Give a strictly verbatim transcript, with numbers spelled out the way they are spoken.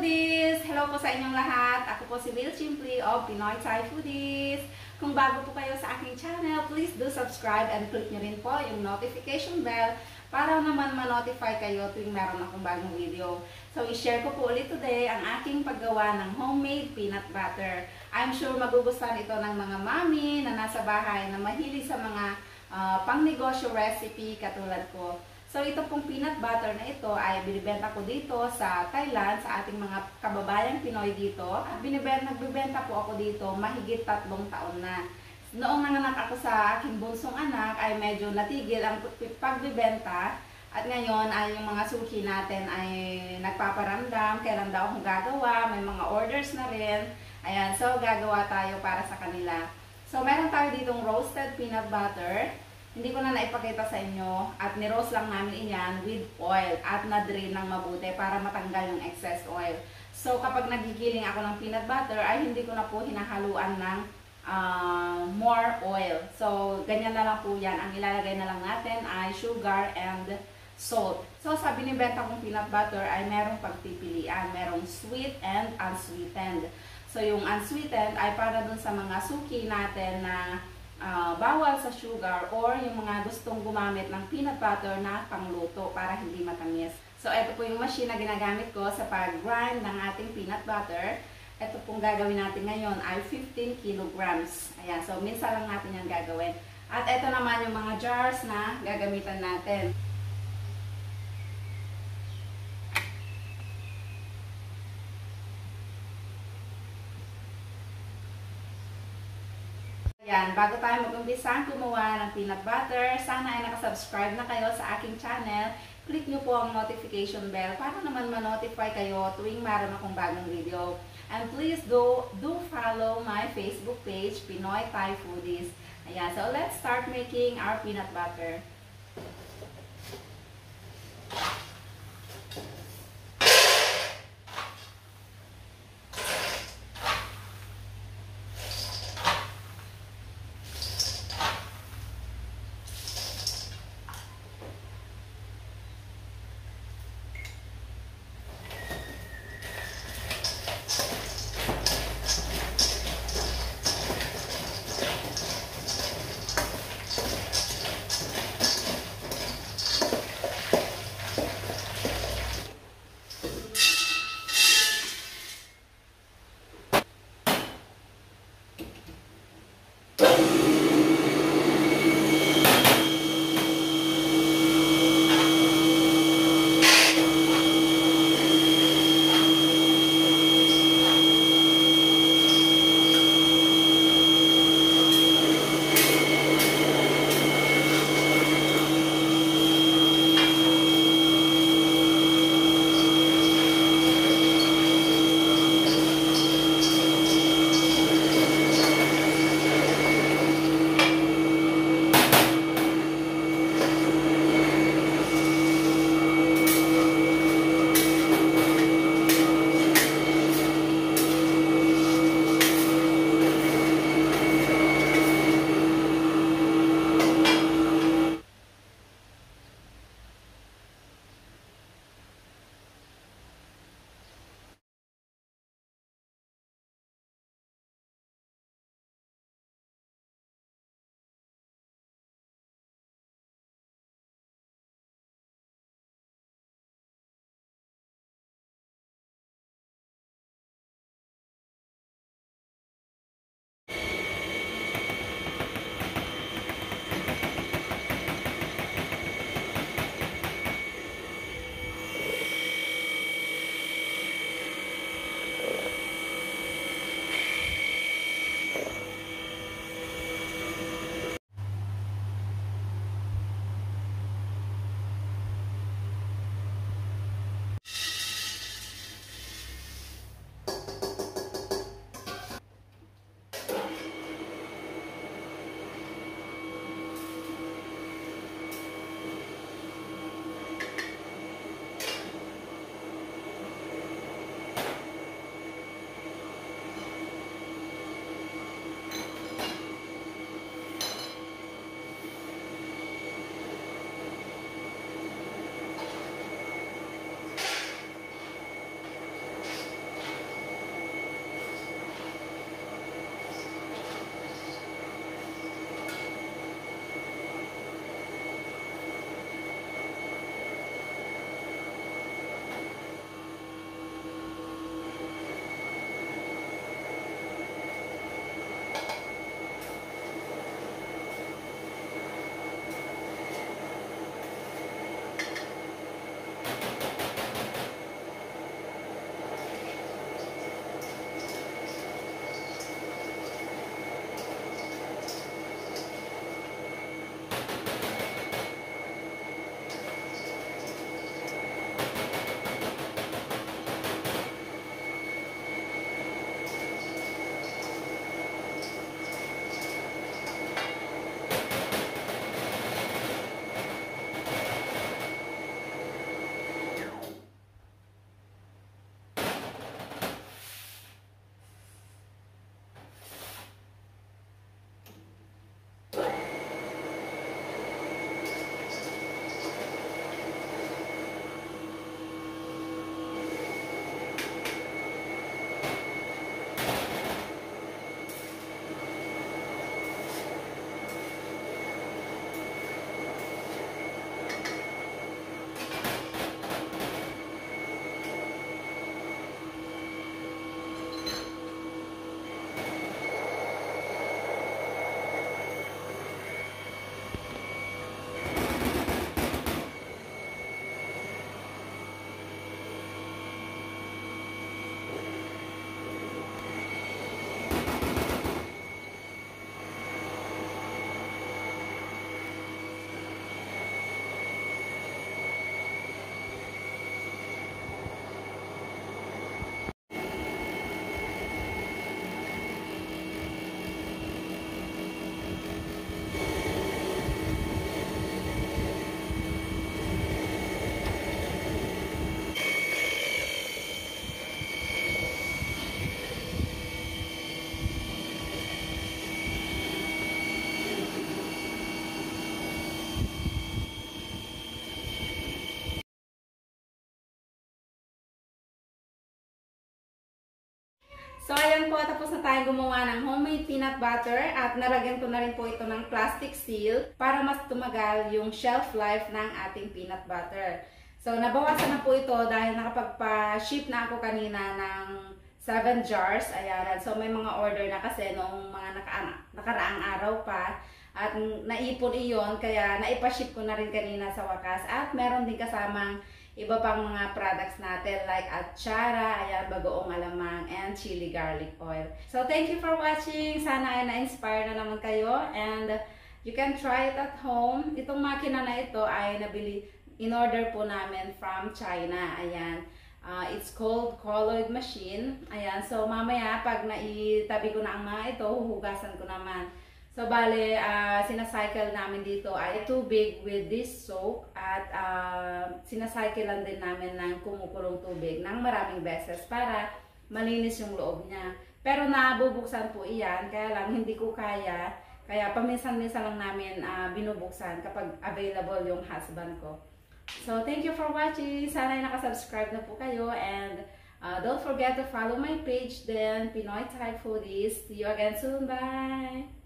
Foodies! Hello po sa inyong lahat. Ako po si Will Simply of Pinoy Thai Foodies. Kung bago po kayo sa aking channel, please do subscribe and click nyo rin po yung notification bell para naman ma-notify kayo tuwing meron akong bagong video. So, i-share ko po ulit today ang aking paggawa ng homemade peanut butter. I'm sure magugustuhan ito ng mga mami na nasa bahay na mahilig sa mga uh, pang-negosyo recipe katulad ko. So, ito pong peanut butter na ito ay binibenta ko dito sa Thailand, sa ating mga kababayang Pinoy dito. At binibenta, nagbibenta po ako dito mahigit tatlong taon na. Noong nanganak ako sa aking bunsong anak ay medyo natigil ang pagbibenta. At ngayon ay yung mga suki natin ay nagpaparamdam, kailan daw akong gagawa, may mga orders na rin. Ayan, so gagawa tayo para sa kanila. So, meron tayo ditong roasted peanut butter. Hindi ko na naipakita sa inyo at ni-roast lang namin iyan with oil at na-drain ng mabuti para matanggal yung excess oil. So kapag nagigiling ako ng peanut butter ay hindi ko na po hinahaluan ng uh, more oil. So ganyan na lang po yan. Ang ilalagay na lang natin ay sugar and salt. So sa binibenta kong peanut butter ay merong pagpipilian. Merong sweet and unsweetened. So yung unsweetened ay para dun sa mga suki natin na Uh, bawal sa sugar or yung mga gustong gumamit ng peanut butter na pangluto para hindi matamis. So, ito po yung machine na ginagamit ko sa pag-grind ng ating peanut butter. Ito pong gagawin natin ngayon ay fifteen kilograms. Ayan, so minsan lang natin yan gagawin. At ito naman yung mga jars na gagamitan natin. Yan, bago tayo mag-umpisa gumawa ng peanut butter, sana ay nakasubscribe na kayo sa aking channel. Click nyo po ang notification bell para naman ma-notify kayo tuwing meron akong bagong video. And please do, do follow my Facebook page, Pinoy Thai Foodies. Ayan, so let's start making our peanut butter. So, ayan po, tapos na tayo gumawa ng homemade peanut butter at nalagyan ko na rin po ito ng plastic seal para mas tumagal yung shelf life ng ating peanut butter. So, nabawasan na po ito dahil nakapagpa-ship na ako kanina ng seven jars. Ayan. So, may mga order na kasi noong mga naka nakaraang araw pa. At naipon iyon, kaya naipa-ship ko na rin kanina sa wakas. At meron din kasamang iba pang mga products natin like atsara, ayan, bagoong alamang, and chili garlic oil. So, thank you for watching. Sana ay na-inspire na naman kayo. And you can try it at home. Itong makina na ito ay nabili, in-order po namin from China. Ayan. Uh, it's called colloid machine. Ayan. So, mamaya, pag naitabi ko na ang mga ito, huhugasan ko naman. So, bale, uh, sinacycle namin dito ay tubig with this soap at uh, sinacyclean din namin ng kumukulong tubig ng maraming beses para malinis yung loob niya. Pero nabubuksan po iyan, kaya lang hindi ko kaya, kaya paminsan-minsan lang namin uh, binubuksan kapag available yung husband ko. So, thank you for watching. Sana ay nakasubscribe na po kayo and uh, don't forget to follow my page then, Pinoy Thai Foodies. See you again soon. Bye!